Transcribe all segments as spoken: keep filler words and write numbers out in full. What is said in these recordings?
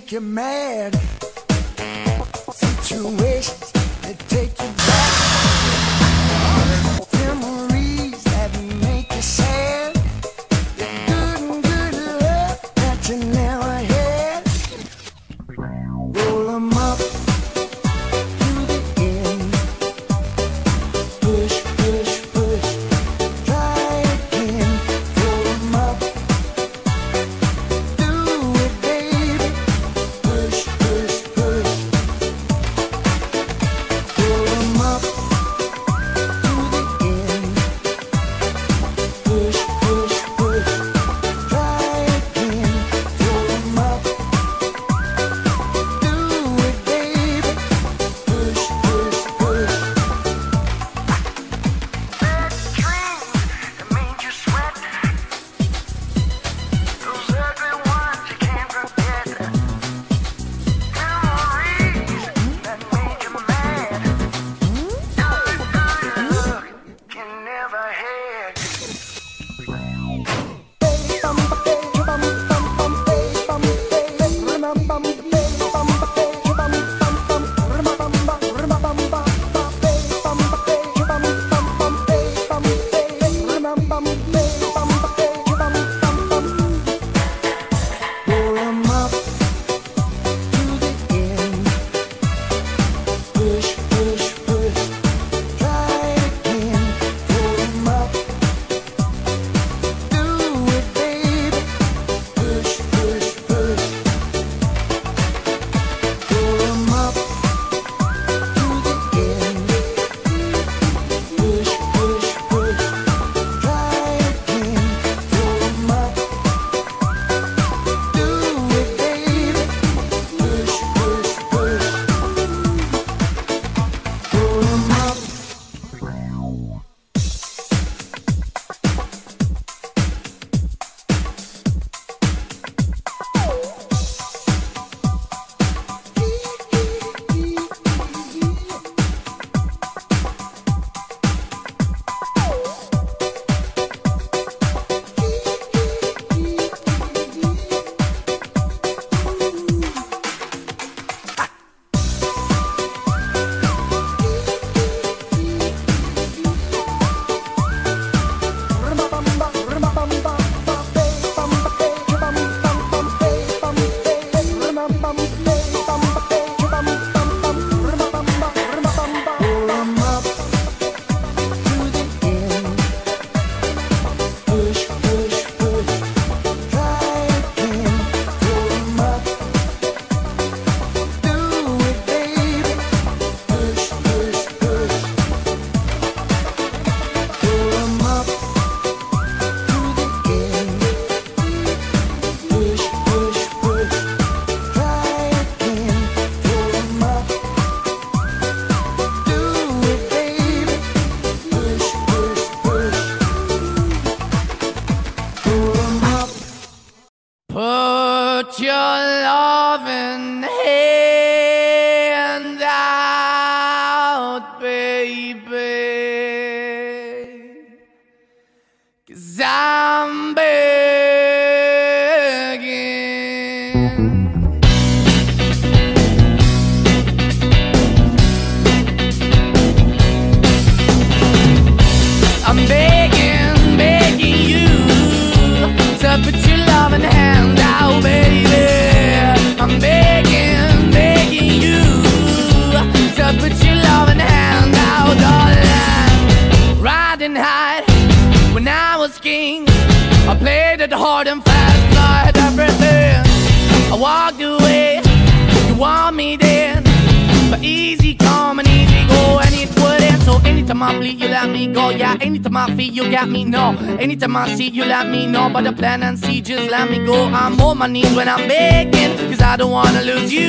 make you mad, situations that take you back, memories that make you sad, the good and good love that you never had. Roll 'em up to the end, push, push, push, try again. Roll 'em up, do it baby, push, push, push. Roll 'em up to the end, push, push, push, try again. Roll 'em up, do it baby, push, push, push. That dream that made you sweat, those ugly ones you can't forget, memories that made you mad, good, good look you never had. Roll 'em up to the end, push, push, push, try again. Roll 'em up, do it baby, push, push, push. Roll 'em up to the end, push, push, push, try again. Roll 'em up, do it baby, push, push, push. Roll 'em up. Roll 'em up to the end, push, push, push, try again. Roll 'em up, do it baby, push, push, push. Roll 'em up to the end, push, push, push, try again. Roll 'em up, do it baby, push, push, push. Roll 'em up. Put your loving hand out, baby, 'cause I'm begging. I'm begging, begging you to put your loving hand out, baby. I'm begging, begging you to put your loving hand out, darling. Riding high when I was king, I played it hard and fast 'cause I had everything. I walked away, you want me then, but easy come and easy go, and it wouldn't. So anytime I bleed, you let me go. Yeah, anytime I feel, you got me, no. Anytime I see, you let me know. But the plan and see, just let me go. I'm on my knees when I'm begging, 'cause I don't wanna lose you.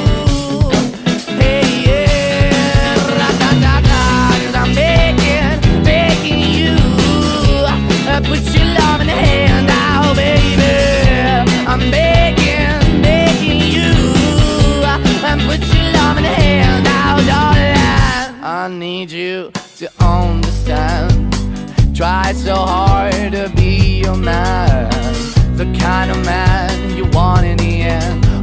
Hey, yeah, ra-da-da-da, 'cause I'm begging, begging you, uh, put your loving hand out, baby. I'm begging, begging you, uh, and put your loving hand out, darling. I need you to understand. Try so hard to be your man, the kind of man you want in the end.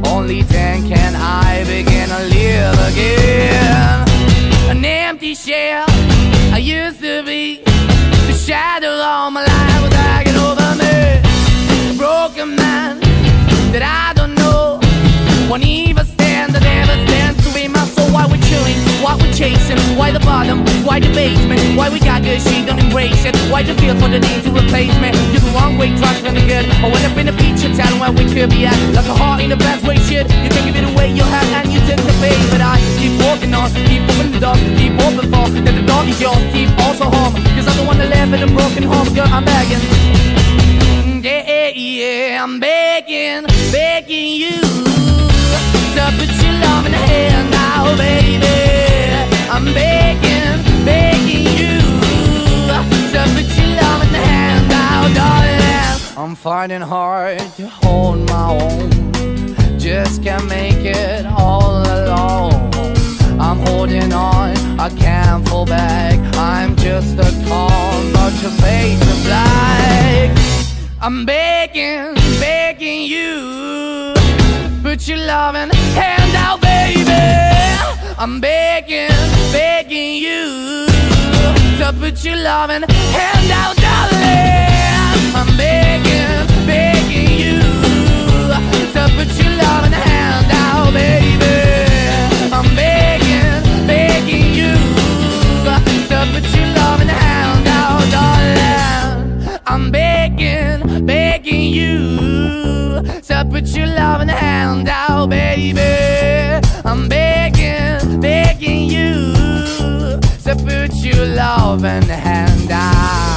Only then can I begin to live again. An empty shell I used to be. The shadow all my life was hanging over me. A broken man that I don't know. Won't even stand, that never stands to be my soul. Why we're chilling, why we're chasing, why the bottom, why the basement, why we got good, she don't embrace it. Why the feel for the need to replace me? You're the wrong way, trying to the good. I went up in a feature town where we could be at. Like a heart in the best way, shit. You can give it away, you have, and you take the bait. But I keep walking on, keep opening the door, keep open for that the door is yours, keep also home. Cause I'm the one that live in a broken home, girl, I'm begging. Yeah, yeah, I'm begging, begging you to put your love in the hand now, baby. I'm begging, begging you to put your love in the hand now, darling. I'm finding hard to hold my own. Just can't make it all alone. I'm holding on, I can't fall back. I'm just a call, but your face is black. I'm begging, begging you, put your loving hand out, baby. I'm begging, begging you to put your loving hand out, darling. I'm begging, begging you to put your loving hand out, baby. I'm begging, begging you to put your loving hand out, darling. I'm begging, begging you to put your loving hand out, baby. I'm begging, begging you to put your loving hand out.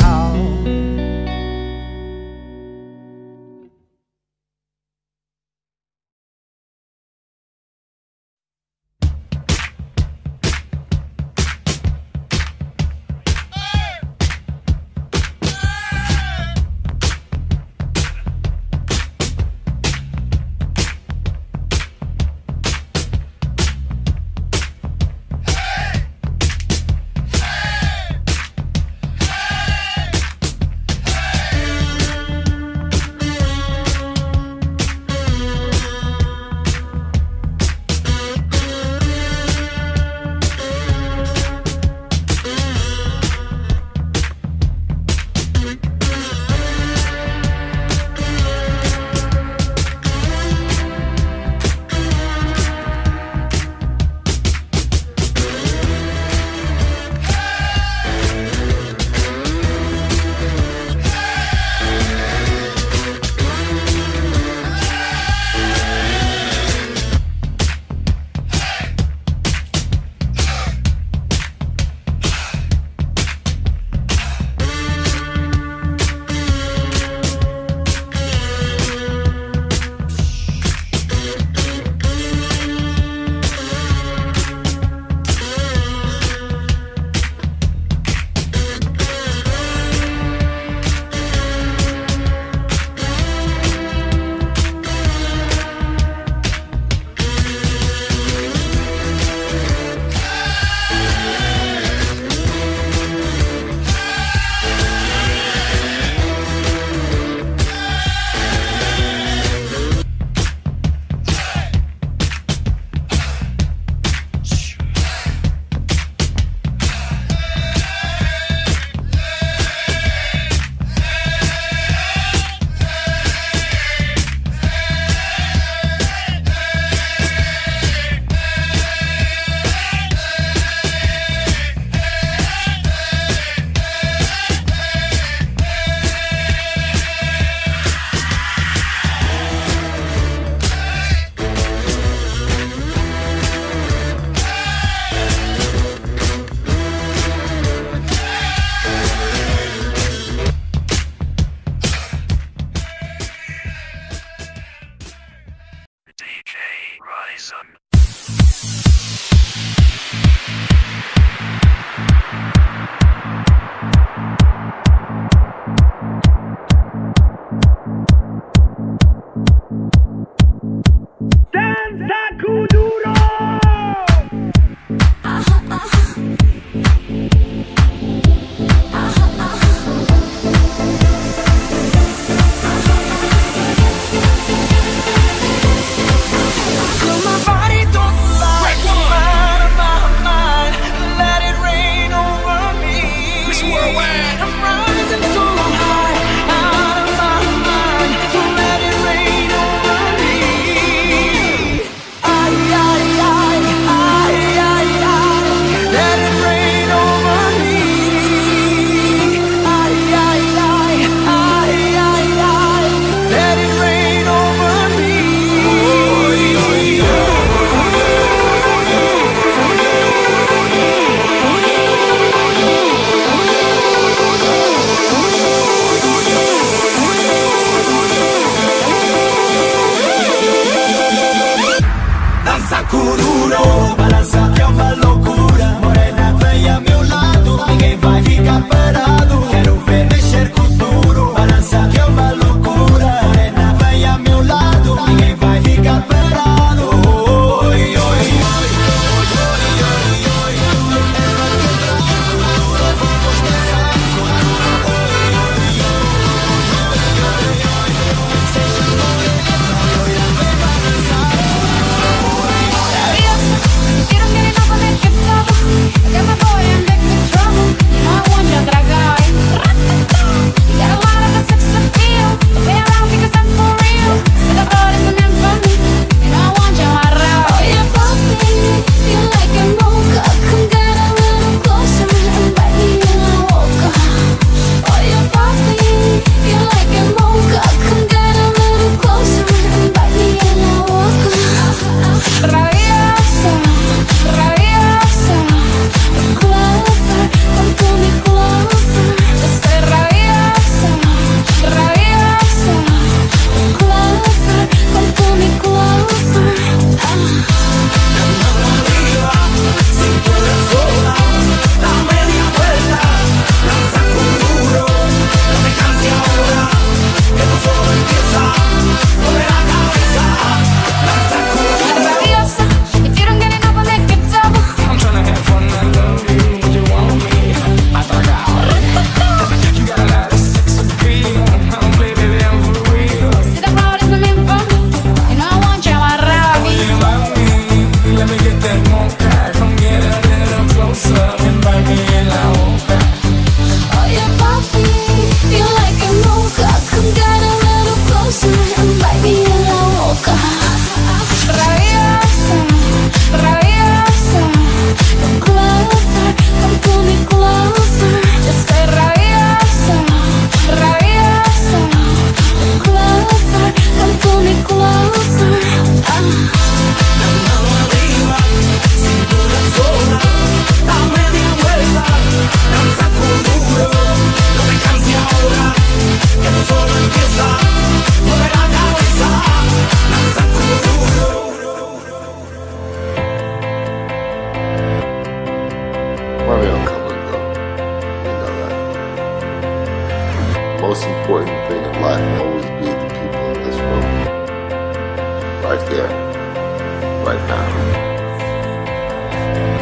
right there, right now.